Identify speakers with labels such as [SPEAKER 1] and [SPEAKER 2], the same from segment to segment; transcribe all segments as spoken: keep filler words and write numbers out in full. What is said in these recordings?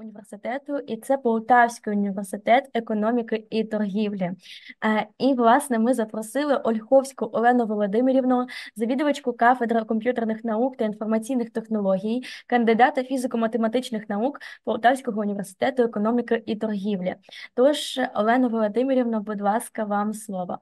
[SPEAKER 1] університету, і це Полтавський університет економіки і торгівлі. Е, І, власне, ми запросили Ольховську Олену Володимирівну, завідувачку кафедри комп'ютерних наук та інформаційних технологій, кандидата фізико-математичних наук Полтавського університету економіки і торгівлі. Тож, Олена Володимирівна, будь ласка, вам слово.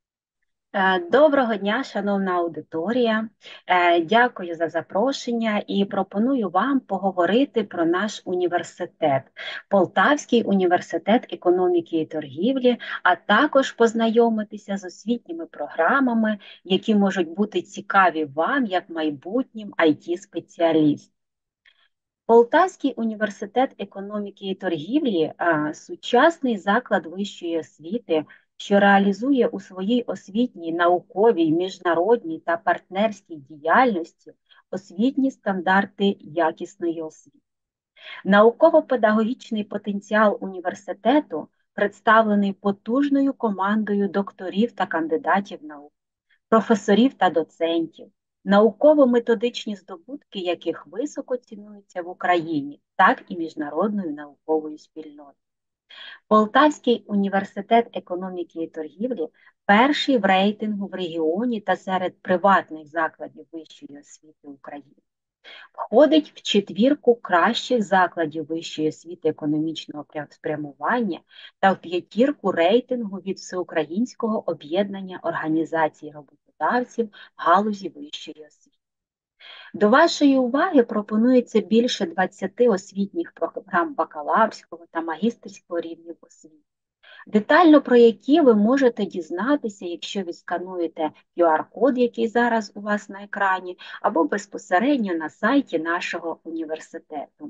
[SPEAKER 2] Е, Доброго дня, шановна аудиторія. Е, Дякую за запрошення і пропоную вам поговорити про наш університет, Полтавський університет економіки і торгівлі, а також познайомитися з освітніми програмами, які можуть бути цікаві вам як майбутнім ай ті-спеціалістам. Полтавський університет економіки і торгівлі – сучасний заклад вищої освіти, що реалізує у своїй освітній, науковій, міжнародній та партнерській діяльності освітні стандарти якісної освіти. Науково-педагогічний потенціал університету представлений потужною командою докторів та кандидатів наук, професорів та доцентів, науково-методичні здобутки яких високо цінуються в Україні, так і міжнародною науковою спільнотою. Полтавський університет економіки і торгівлі перший в рейтингу в регіоні та серед приватних закладів вищої освіти України. Входить в четвірку кращих закладів вищої освіти економічного спрямування та в п'ятірку рейтингу від Всеукраїнського об'єднання організацій роботодавців галузі вищої освіти. До вашої уваги пропонується більше двадцяти освітніх програм бакалаврського та магістерського рівнів освіти, детально про які ви можете дізнатися, якщо відскануєте ку ар-код, який зараз у вас на екрані, або безпосередньо на сайті нашого університету.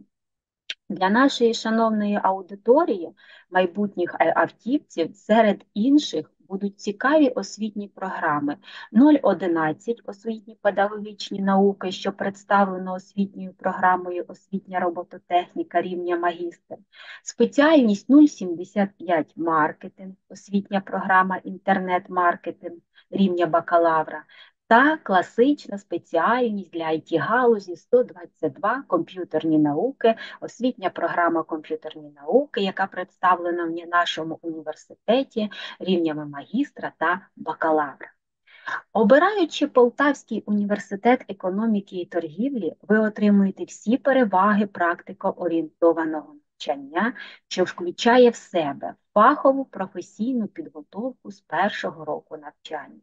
[SPEAKER 2] Для нашої шановної аудиторії, майбутніх автівців, серед інших будуть цікаві освітні програми нуль одинадцять освітні педагогічні науки, що представлено освітньою програмою освітня робототехніка рівня магістр, спеціальність нуль сімдесят п'ять маркетинг, освітня програма інтернет-маркетинг рівня бакалавра, та класична спеціальність для ай ті-галузі сто двадцять два комп'ютерні науки, освітня програма комп'ютерні науки, яка представлена в нашому університеті рівнями магістра та бакалавра. Обираючи Полтавський університет економіки і торгівлі, ви отримуєте всі переваги практико-орієнтованого навчання, що включає в себе фахову професійну підготовку з першого року навчання,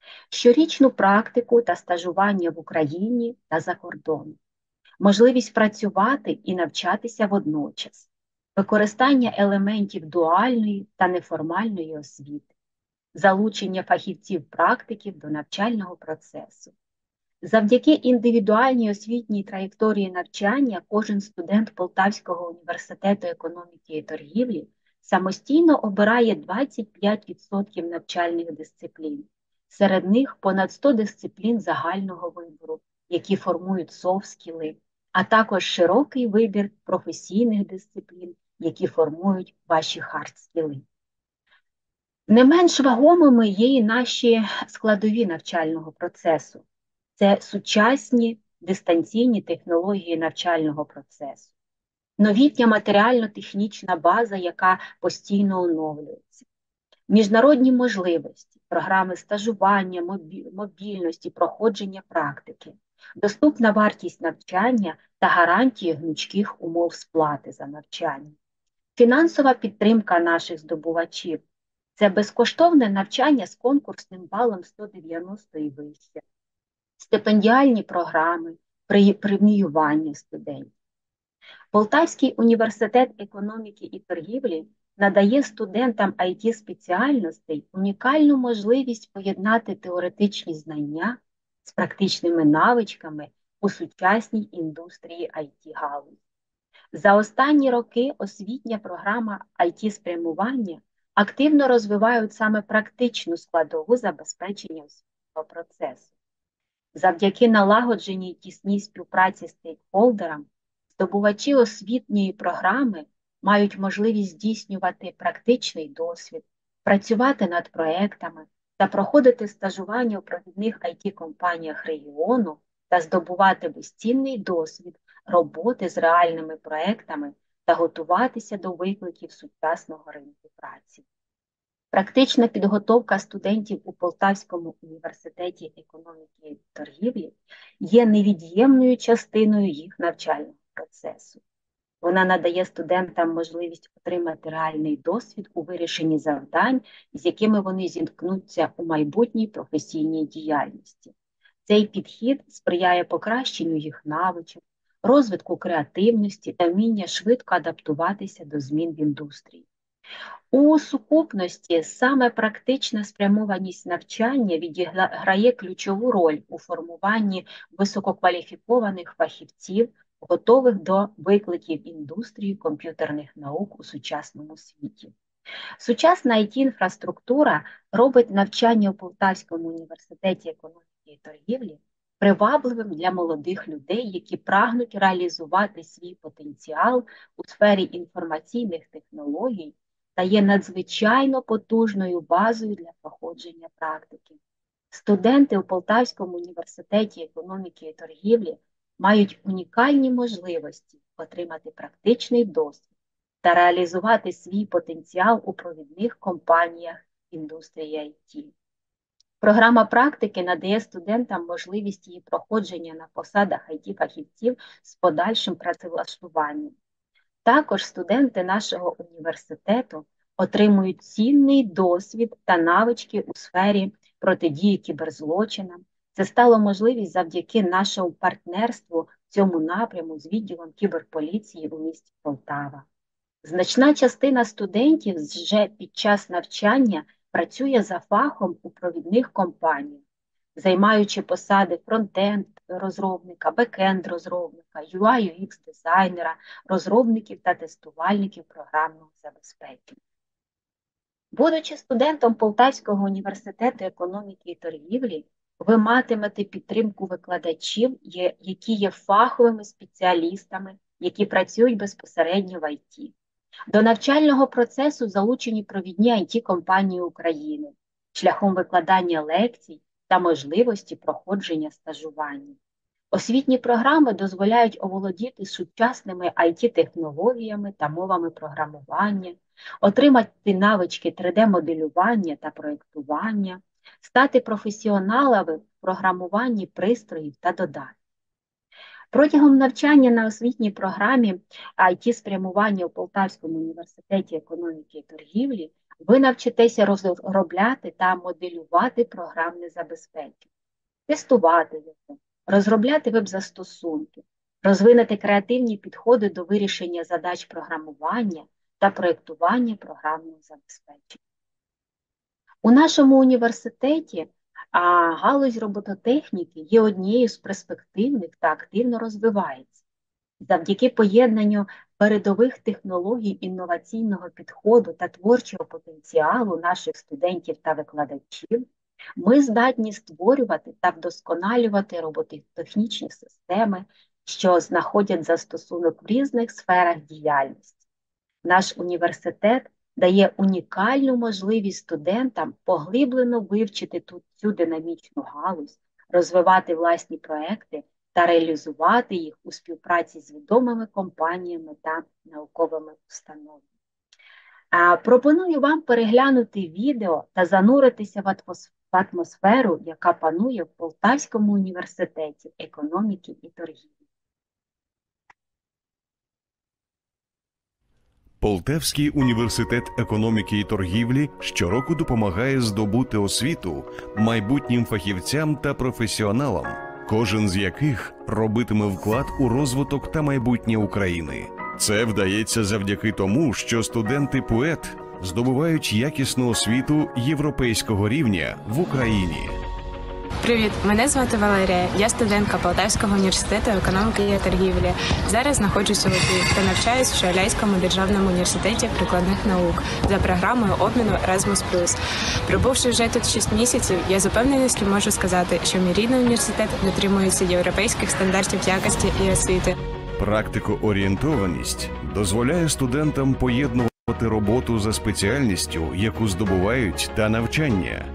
[SPEAKER 2] щорічну практику та стажування в Україні та за кордоном, можливість працювати і навчатися водночас, використання елементів дуальної та неформальної освіти, залучення фахівців-практиків до навчального процесу. Завдяки індивідуальній освітній траєкторії навчання кожен студент Полтавського університету економіки і торгівлі самостійно обирає двадцять п'ять відсотків навчальних дисциплін. Серед них понад сто дисциплін загального вибору, які формують софт-скіли, а також широкий вибір професійних дисциплін, які формують ваші хард-скіли. Не менш вагомими є і наші складові навчального процесу. Це сучасні дистанційні технології навчального процесу, новітня матеріально-технічна база, яка постійно оновлюється, міжнародні можливості, програми стажування, мобільності, проходження практики, доступна вартість навчання та гарантії гнучких умов сплати за навчання, фінансова підтримка наших здобувачів. Це безкоштовне навчання з конкурсним балом сто дев'яносто і вище, стипендіальні програми, преміювання студентів. Полтавський університет економіки і торгівлі надає студентам ай ті-спеціальностей унікальну можливість поєднати теоретичні знання з практичними навичками у сучасній індустрії ай ті-галузі. За останні роки освітня програма ай ті-спрямування активно розвивають саме практичну складову забезпечення освітнього процесу. Завдяки налагодженій тісній співпраці з стейкхолдерами, здобувачі освітньої програми мають можливість здійснювати практичний досвід, працювати над проектами та проходити стажування у провідних ай ті-компаніях регіону та здобувати безцінний досвід роботи з реальними проектами та готуватися до викликів сучасного ринку праці. Практична підготовка студентів у Полтавському університеті економіки і торгівлі є невід'ємною частиною їх навчального процесу. Вона надає студентам можливість отримати реальний досвід у вирішенні завдань, з якими вони зіткнуться у майбутній професійній діяльності. Цей підхід сприяє покращенню їх навичок, розвитку креативності та вміння швидко адаптуватися до змін в індустрії. У сукупності саме практична спрямованість навчання відіграє ключову роль у формуванні висококваліфікованих фахівців, готових до викликів індустрії комп'ютерних наук у сучасному світі. Сучасна ай ті-інфраструктура робить навчання у Полтавському університеті економіки і торгівлі привабливим для молодих людей, які прагнуть реалізувати свій потенціал у сфері інформаційних технологій та є надзвичайно потужною базою для проходження практики. Студенти у Полтавському університеті економіки і торгівлі мають унікальні можливості отримати практичний досвід та реалізувати свій потенціал у провідних компаніях індустрії ай ті. Програма практики надає студентам можливість її проходження на посадах ай ті-фахівців з подальшим працевлаштуванням. Також студенти нашого університету отримують цінний досвід та навички у сфері протидії кіберзлочинам. Це стало можливість завдяки нашому партнерству в цьому напряму з відділом кіберполіції у місті Полтава. Значна частина студентів вже під час навчання працює за фахом у провідних компаніях, займаючи посади фронтенд-розробника, бекенд-розробника, ю ай ю екс-дизайнера, розробників та тестувальників програмного забезпечення. Будучи студентом Полтавського університету економіки і торгівлі, ви матимете підтримку викладачів, які є фаховими спеціалістами, які працюють безпосередньо в ай ті. До навчального процесу залучені провідні ай ті-компанії України шляхом викладання лекцій та можливості проходження стажування. Освітні програми дозволяють оволодіти сучасними ай ті-технологіями та мовами програмування, отримати навички три де-моделювання та проєктування, стати професіоналами в програмуванні пристроїв та додатків. Протягом навчання на освітній програмі ай ті-спрямування у Полтавському університеті економіки і торгівлі ви навчитеся розробляти та моделювати програмне забезпечення, тестувати його, розробляти веб-застосунки, розвинути креативні підходи до вирішення задач програмування та проєктування програмного забезпечення. У нашому університеті а галузь робототехніки є однією з перспективних та активно розвивається. Завдяки поєднанню передових технологій інноваційного підходу та творчого потенціалу наших студентів та викладачів, ми здатні створювати та вдосконалювати робототехнічні системи, що знаходять застосунок в різних сферах діяльності. Наш університет дає унікальну можливість студентам поглиблено вивчити тут цю динамічну галузь, розвивати власні проекти та реалізувати їх у співпраці з відомими компаніями та науковими установами. А, пропоную вам переглянути відео та зануритися в атмосферу, яка панує в Полтавському університеті економіки і торгівлі.
[SPEAKER 3] Полтавський університет економіки і торгівлі щороку допомагає здобути освіту майбутнім фахівцям та професіоналам, кожен з яких робитиме вклад у розвиток та майбутнє України. Це вдається завдяки тому, що студенти-ПУЕТ здобувають якісну освіту європейського рівня в Україні.
[SPEAKER 4] Привіт, мене звати Валерія. Я студентка Полтавського університету економіки і торгівлі. Зараз знаходжусь у Литві та навчаюсь в Шауляйському державному університеті прикладних наук за програмою обміну Erasmus плюс. Прибувши вже тут шість місяців, я з упевненістю можу сказати, що мій рідний університет дотримується європейських стандартів якості і освіти.
[SPEAKER 3] Практикоорієнтованість дозволяє студентам поєднувати роботу за спеціальністю, яку здобувають, та навчання.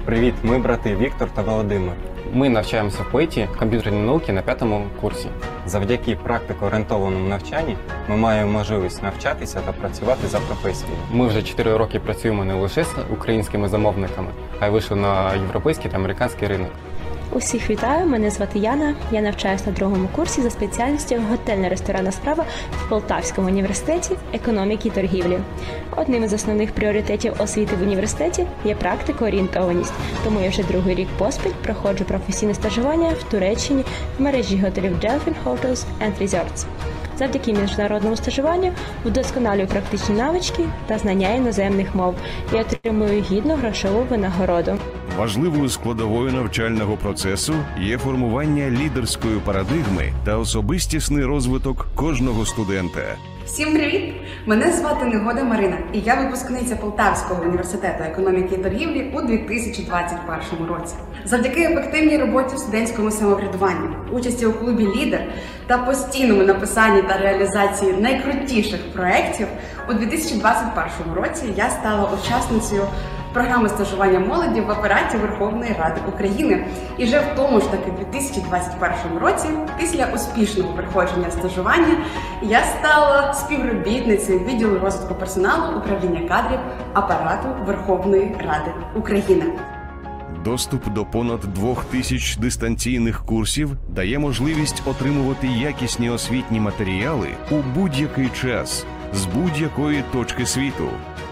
[SPEAKER 5] Привіт, ми брати Віктор та Володимир. Ми навчаємося в ПОІТі комп'ютерні науки на п'ятому курсі. Завдяки практико-орієнтованому навчанні ми маємо можливість навчатися та працювати за професією. Ми вже чотири роки працюємо не лише з українськими замовниками, а й вийшли на європейський та американський ринок.
[SPEAKER 6] Усіх вітаю, мене звати Яна. Я навчаюся на другому курсі за спеціальністю готельна ресторанна справа в Полтавському університеті економіки і торгівлі. Одним із основних пріоритетів освіти в університеті є практикоорієнтованість, тому я вже другий рік поспіль проходжу професійне стажування в Туреччині в мережі готелів Delphin Hotels and Resorts. Завдяки міжнародному стажуванню вдосконалюю практичні навички та знання іноземних мов і отримую гідну грошову винагороду.
[SPEAKER 3] Важливою складовою навчального процесу є формування лідерської парадигми та особистісний розвиток кожного студента.
[SPEAKER 7] Всім привіт! Мене звати Негода Марина, і я випускниця Полтавського університету економіки і торгівлі у дві тисячі двадцять першому році. Завдяки ефективній роботі в студентському самоврядуванні, участі у клубі «Лідер» та постійному написанні та реалізації найкрутіших проєктів, у дві тисячі двадцять першому році я стала учасницею програми стажування молоді в апараті Верховної Ради України. І вже в тому ж таки дві тисячі двадцять першому році, після успішного проходження стажування, я стала співробітницею відділу розвитку персоналу управління кадрів апарату Верховної Ради України.
[SPEAKER 3] Доступ до понад двох тисяч дистанційних курсів дає можливість отримувати якісні освітні матеріали у будь-який час, з будь-якої точки світу.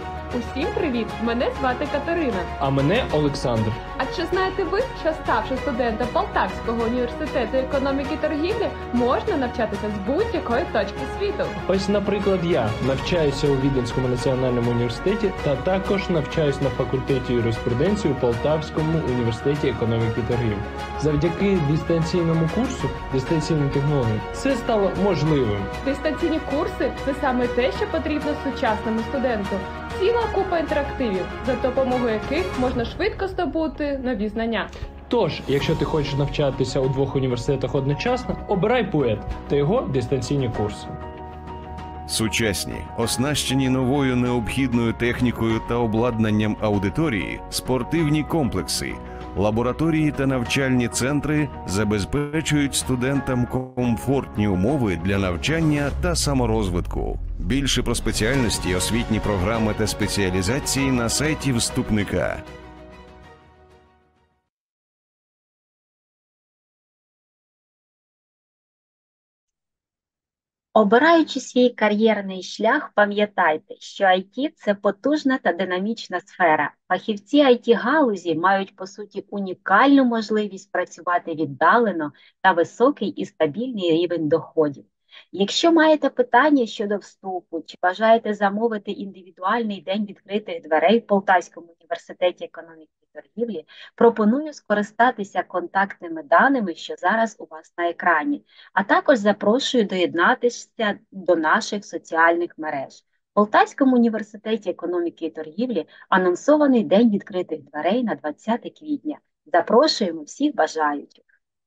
[SPEAKER 8] Усім привіт! Мене звати Катерина.
[SPEAKER 9] А мене Олександр.
[SPEAKER 8] А чи знаєте ви, що ставши студентом Полтавського університету економіки і торгівлі, можна навчатися з будь-якої точки світу?
[SPEAKER 9] Ось, наприклад, я навчаюся у Віденському національному університеті та також навчаюсь на факультеті юриспруденції у Полтавському університеті економіки і торгівлі. Завдяки дистанційному курсу, дистанційним технологіям, це стало можливим.
[SPEAKER 8] Дистанційні курси – це саме те, що потрібно сучасному студенту. Ціла купа інтерактивів, за допомогою яких можна швидко здобути нові знання.
[SPEAKER 9] Тож, якщо ти хочеш навчатися у двох університетах одночасно, обирай ПОЕТ та його дистанційні курси.
[SPEAKER 3] Сучасні, оснащені новою необхідною технікою та обладнанням аудиторії, спортивні комплекси, лабораторії та навчальні центри забезпечують студентам комфортні умови для навчання та саморозвитку. Більше про спеціальності, освітні програми та спеціалізації на сайті вступника.
[SPEAKER 2] Обираючи свій кар'єрний шлях, пам'ятайте, що ай ті – це потужна та динамічна сфера. Фахівці ай ті-галузі мають, по суті, унікальну можливість працювати віддалено та високий і стабільний рівень доходів. Якщо маєте питання щодо вступу, чи бажаєте замовити індивідуальний день відкритих дверей в Полтавському університеті економіки і торгівлі, пропоную скористатися контактними даними, що зараз у вас на екрані, а також запрошую доєднатися до наших соціальних мереж. В Полтавському університеті економіки і торгівлі анонсований день відкритих дверей на двадцяте квітня. Запрошуємо всіх бажаючих.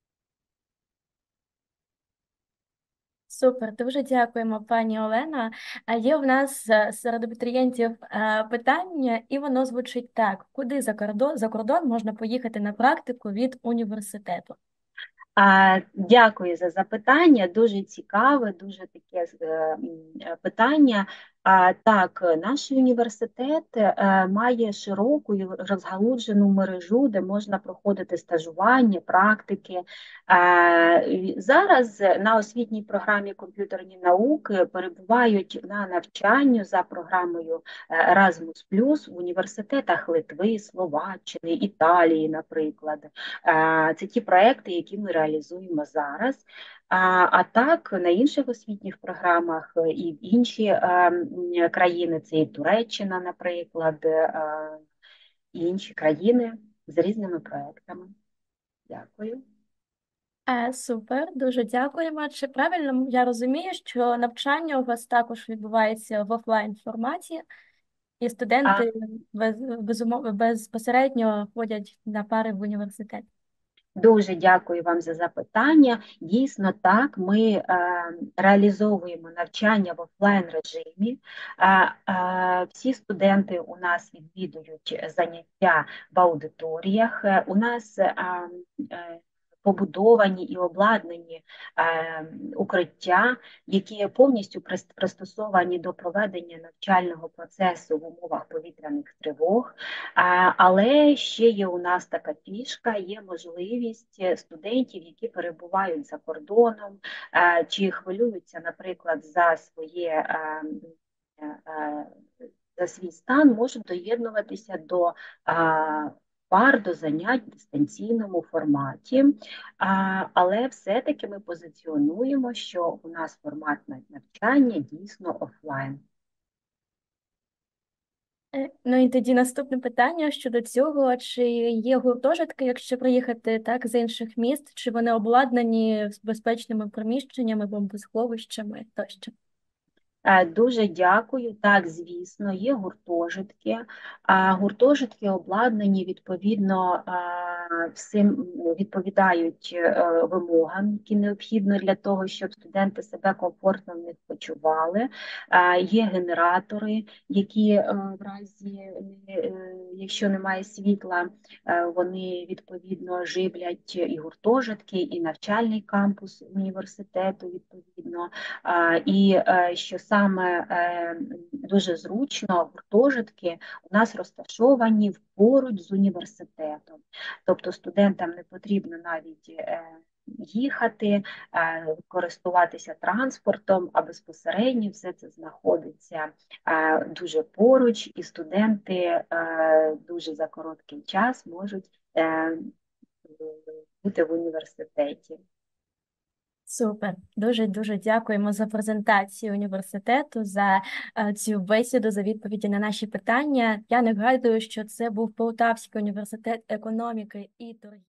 [SPEAKER 1] Супер, дуже дякуємо, пані Олена. А є в нас е, серед абітурієнтів е, питання, і воно звучить так: куди за кордон, за кордон можна поїхати на практику від університету?
[SPEAKER 2] А, Дякую за запитання, дуже цікаве, дуже таке е, питання. А, Так, наш університет е, має широку і розгалуджену мережу, де можна проходити стажування, практики. Е, Зараз на освітній програмі комп'ютерні науки перебувають на навчанню за програмою Erasmus плюс в університетах Литви, Словаччини, Італії, наприклад. Е, Це ті проекти, які ми реалізуємо зараз. А, а так, на інших освітніх програмах і в інші а, країни, це і Туреччина, наприклад, а, і інші країни з різними проектами. Дякую.
[SPEAKER 1] Е, супер, дуже дякуємо. Чи правильно я розумію, що навчання у вас також відбувається в офлайн форматі, і студенти без, безумов, безпосередньо ходять на пари в університет?
[SPEAKER 2] Дуже дякую вам за запитання. Дійсно, так, ми е, реалізовуємо навчання в офлайн режимі. Е, е, всі студенти у нас відвідують заняття в аудиторіях. Е, У нас е, е, побудовані і обладнані е, укриття, які повністю пристосовані пристосовані до проведення навчального процесу в умовах повітряних тривог. Але ще є у нас така фішка, є можливість студентів, які перебувають за кордоном, чи хвилюються, наприклад, за своє за свій стан, можуть доєднуватися до пар, до занять в дистанційному форматі, але все-таки ми позиціонуємо, що у нас формат навчання дійсно офлайн.
[SPEAKER 1] Ну і тоді наступне питання щодо цього, чи є гуртожитки, якщо приїхати так з інших міст, чи вони обладнані з безпечними приміщеннями, бомбосховищами тощо?
[SPEAKER 2] Дуже дякую. Так, звісно, є гуртожитки. А гуртожитки обладнані відповідно всім, відповідають вимогам, які необхідно для того, щоб студенти себе комфортно в них почували. Є генератори, які в разі, якщо немає світла, вони відповідно живлять і гуртожитки, і навчальний кампус університету відповідно. І що саме дуже зручно, гуртожитки у нас розташовані поруч з університетом. Тобто студентам не потрібно навіть їхати, користуватися транспортом, а безпосередньо все це знаходиться дуже поруч, і студенти дуже за короткий час можуть бути в університеті.
[SPEAKER 1] Супер, дуже-дуже дякуємо за презентацію університету, за е, цю бесіду, за відповіді на наші питання. Я нагадую, що це був Полтавський університет економіки і торгівлі.